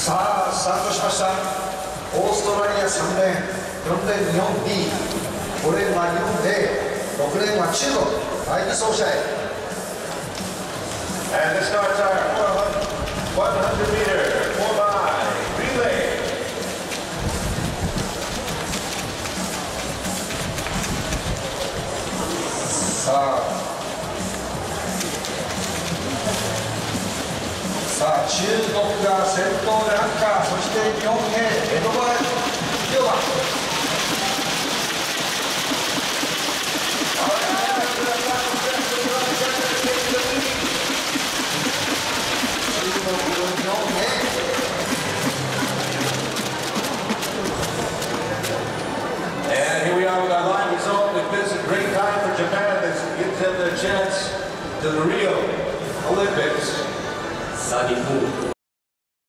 さあスタートしました。オーストラリア3レーン、4レーン日本 B、 5レーンは日本 A、 6レーンは中国。第2走者へ。 And the starts are 100 meter 4x relay. さあ中国が先頭でアンカー、そして日本 A エドバード・ヨバ。 And here we are with our live result. It's been a great time for Japan. This gives them their chance to the Rio Olympics. さあ日本